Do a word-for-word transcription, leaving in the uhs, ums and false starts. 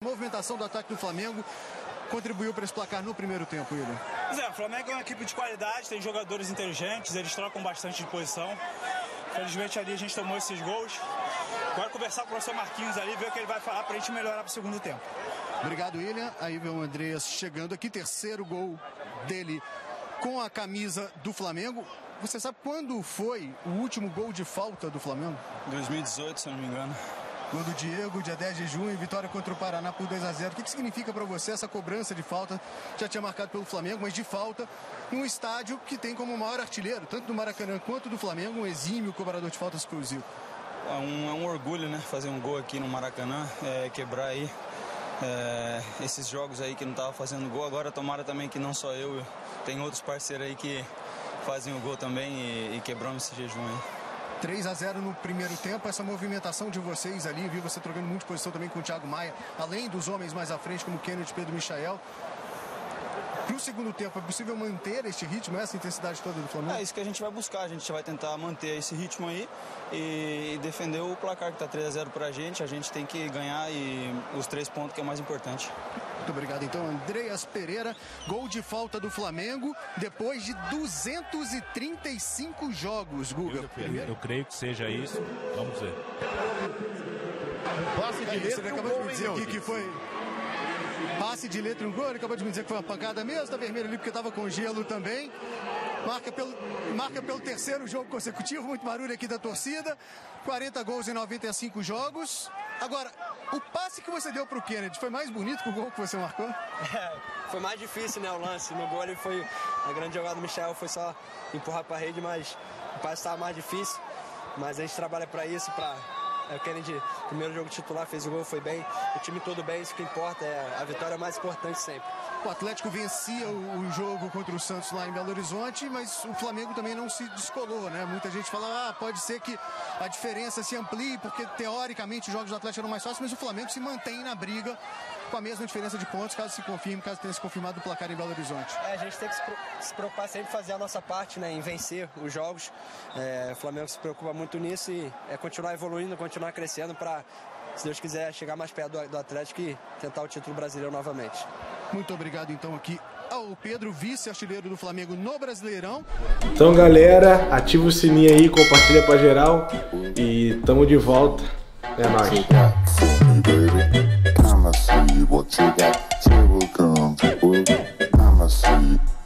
movimentação do ataque do Flamengo contribuiu para esse placar no primeiro tempo, William? Pois é, o Flamengo é uma equipe de qualidade, tem jogadores inteligentes, eles trocam bastante de posição. Infelizmente ali a gente tomou esses gols. Agora conversar com o professor Marquinhos ali, ver o que ele vai falar para a gente melhorar para o segundo tempo. Obrigado, William. Aí vem o Andreas chegando aqui, terceiro gol dele com a camisa do Flamengo. Você sabe quando foi o último gol de falta do Flamengo? dois mil e dezoito, se eu não me engano. Gol do Diego, dia dez de junho, vitória contra o Paraná por dois a zero. O que, que significa para você essa cobrança de falta? Já tinha marcado pelo Flamengo, mas de falta, num estádio que tem como maior artilheiro, tanto do Maracanã quanto do Flamengo, um exímio cobrador de faltas exclusivo. É um, é um orgulho, né? Fazer um gol aqui no Maracanã, é, quebrar aí é, esses jogos aí que não tava fazendo gol. Agora tomara também que não só eu, tem outros parceiros aí que fazem o gol também e, e quebramos esse jejum aí. três a zero no primeiro tempo, essa movimentação de vocês ali, viu você trocando muito de posição também com o Thiago Maia, além dos homens mais à frente como Kennedy, Pedro Michael. Pro segundo tempo, é possível manter este ritmo, essa intensidade toda do Flamengo? É isso que a gente vai buscar, a gente vai tentar manter esse ritmo aí e defender o placar que tá três a zero pra gente, a gente tem que ganhar e os três pontos que é o mais importante. Muito obrigado, então, Andreas Pereira, gol de falta do Flamengo, depois de duzentos e trinta e cinco jogos, Guga. Eu, eu, eu creio que seja isso, vamos ver. Passe de letra, ele acabou de me dizer aqui que foi... Passe de letra, um gol, ele acabou de me dizer que foi uma pancada mesmo, tá vermelho ali porque tava com gelo também. Marca pelo, marca pelo terceiro jogo consecutivo, muito barulho aqui da torcida. quarenta gols em noventa e cinco jogos. Agora, o passe que você deu pro Kennedy foi mais bonito que o gol que você marcou? É, foi mais difícil, né, o lance. No gol ele foi, a grande jogada do Michael foi só empurrar pra rede, mas o passe estava mais difícil. Mas a gente trabalha pra isso, pra... É, o Kennedy, primeiro jogo titular, fez o gol, foi bem. O time todo bem, isso que importa, é a vitória é mais importante sempre. O Atlético vencia o, o jogo contra o Santos lá em Belo Horizonte, mas o Flamengo também não se descolou, né? Muita gente fala, ah, pode ser que a diferença se amplie, porque teoricamente os jogos do Atlético eram mais fáceis, mas o Flamengo se mantém na briga com a mesma diferença de pontos, caso se confirme, caso tenha se confirmado o placar em Belo Horizonte. É, a gente tem que se preocupar sempre em fazer a nossa parte, né, em vencer os jogos. É, o Flamengo se preocupa muito nisso e é continuar evoluindo, continuar crescendo para, se Deus quiser, chegar mais perto do, do Atlético e tentar o título brasileiro novamente. Muito obrigado, então, aqui ao Pedro, vice-artilheiro do Flamengo no Brasileirão. Então, galera, ativa o sininho aí, compartilha pra geral e tamo de volta. É nóis.